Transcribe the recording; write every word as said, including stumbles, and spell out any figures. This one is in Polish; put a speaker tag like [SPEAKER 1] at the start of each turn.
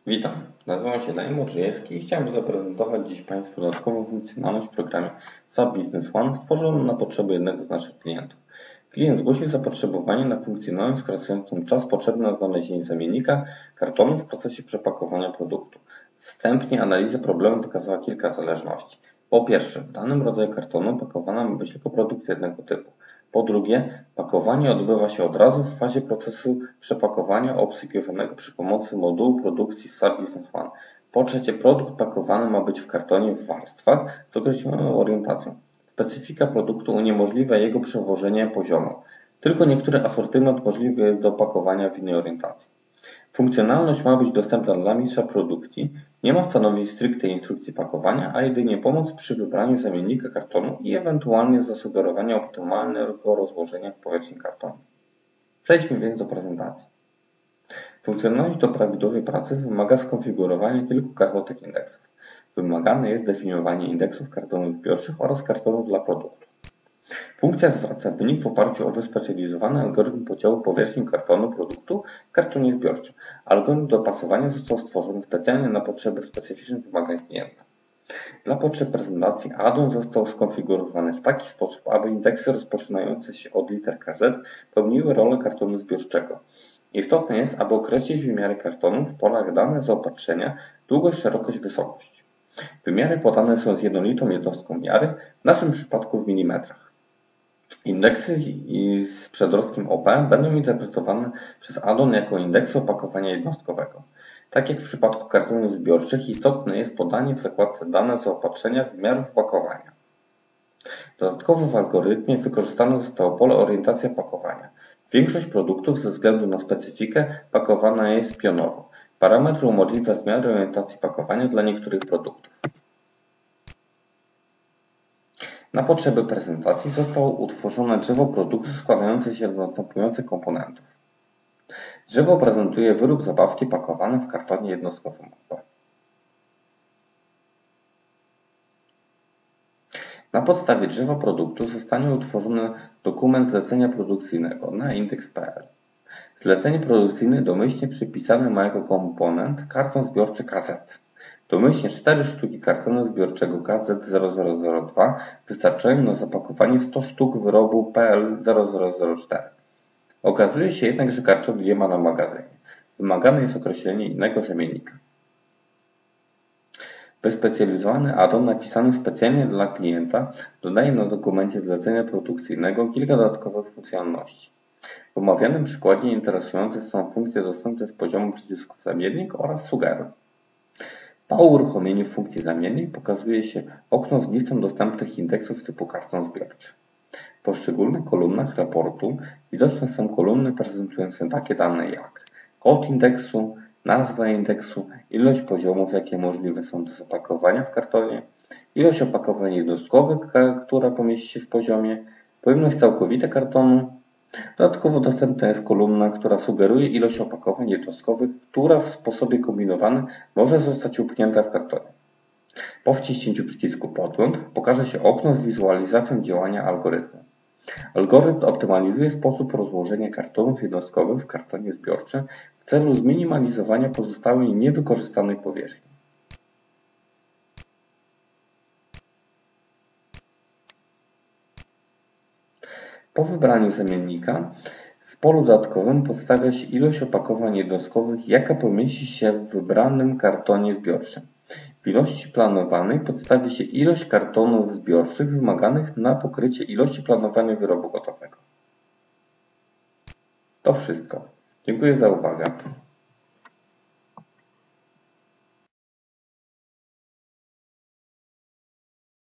[SPEAKER 1] Witam, nazywam się Daniel Modrzejewski i chciałem zaprezentować dziś Państwu dodatkową funkcjonalność w programie SAP Business One stworzoną na potrzeby jednego z naszych klientów. Klient zgłosił zapotrzebowanie na funkcjonalność skracającą czas potrzebny na znalezienie zamiennika kartonu w procesie przepakowania produktu. Wstępnie analiza problemu wykazała kilka zależności. Po pierwsze, w danym rodzaju kartonu pakowana ma być tylko produkt jednego typu. Po drugie, pakowanie odbywa się od razu w fazie procesu przepakowania obsługiwanego przy pomocy modułu produkcji SAP Business One. Po trzecie, produkt pakowany ma być w kartonie w warstwach z określoną orientacją. Specyfika produktu uniemożliwia jego przewożenie poziomo. Tylko niektóry asortyment możliwy jest do opakowania w innej orientacji. Funkcjonalność ma być dostępna dla mistrza produkcji, nie ma stanowić stricte instrukcji pakowania, a jedynie pomoc przy wybraniu zamiennika kartonu i ewentualnie zasugerowania optymalnego rozłożenia powierzchni kartonu. Przejdźmy więc do prezentacji. Funkcjonalność do prawidłowej pracy wymaga skonfigurowania kilku kartotek indeksów. Wymagane jest definiowanie indeksów kartonów zbiorczych oraz kartonów dla produktu. Funkcja zwraca wynik w oparciu o wyspecjalizowany algorytm podziału powierzchni kartonu produktu w kartonie zbiorczym. Algorytm dopasowania został stworzony specjalnie na potrzeby specyficznych wymagań klienta. Dla potrzeb prezentacji add-on został skonfigurowany w taki sposób, aby indeksy rozpoczynające się od literka Z pełniły rolę kartonu zbiorczego. Istotne jest, aby określić wymiary kartonu w polach dane zaopatrzenia, długość, szerokość, wysokość. Wymiary podane są z jednolitą jednostką miary, w naszym przypadku w milimetrach. Indeksy z przedrostkiem O P będą interpretowane przez add-on jako indeksy opakowania jednostkowego. Tak jak w przypadku kartonów zbiorczych, istotne jest podanie w zakładce dane zaopatrzenia wymiarów pakowania. Dodatkowo w algorytmie wykorzystane zostało pole orientacja pakowania. Większość produktów ze względu na specyfikę pakowana jest pionowo. Parametr umożliwia zmianę orientacji pakowania dla niektórych produktów. Na potrzeby prezentacji zostało utworzone drzewo produktu składające się z następujących komponentów. Drzewo prezentuje wyrób zabawki pakowany w kartonie jednostkowym O P. Na podstawie drzewa produktu zostanie utworzony dokument zlecenia produkcyjnego na indeks kropka p l. Zlecenie produkcyjne domyślnie przypisane ma jako komponent karton zbiorczy K Z. Domyślnie cztery sztuki kartonu zbiorczego K Z zero zero zero dwa wystarczają na zapakowanie sto sztuk wyrobu P L zero zero zero cztery. Okazuje się jednak, że karton nie ma na magazynie. Wymagane jest określenie innego zamiennika. Wyspecjalizowany add-on napisany specjalnie dla klienta dodaje na dokumencie zlecenia produkcyjnego kilka dodatkowych funkcjonalności. W omawianym przykładzie interesujące są funkcje dostępne z poziomu przycisku zamiennik oraz sugeruj. Po uruchomieniu funkcji zamiennik pokazuje się okno z listą dostępnych indeksów typu karton zbiorczy. W poszczególnych kolumnach raportu widoczne są kolumny prezentujące takie dane jak kod indeksu, nazwa indeksu, ilość poziomów, jakie możliwe są do zapakowania w kartonie, ilość opakowań jednostkowych, która pomieści się w poziomie, pojemność całkowita kartonu. Dodatkowo dostępna jest kolumna, która sugeruje ilość opakowań jednostkowych, która w sposobie kombinowanym może zostać upchnięta w kartonie. Po wciśnięciu przycisku Podgląd pokaże się okno z wizualizacją działania algorytmu. Algorytm optymalizuje sposób rozłożenia kartonów jednostkowych w kartonie zbiorczym w celu zminimalizowania pozostałej niewykorzystanej powierzchni. Po wybraniu zamiennika w polu dodatkowym podstawia się ilość opakowań jednostkowych, jaka pomieści się w wybranym kartonie zbiorczym. W ilości planowanej podstawi się ilość kartonów zbiorczych wymaganych na pokrycie ilości planowanej wyrobu gotowego. To wszystko. Dziękuję za uwagę.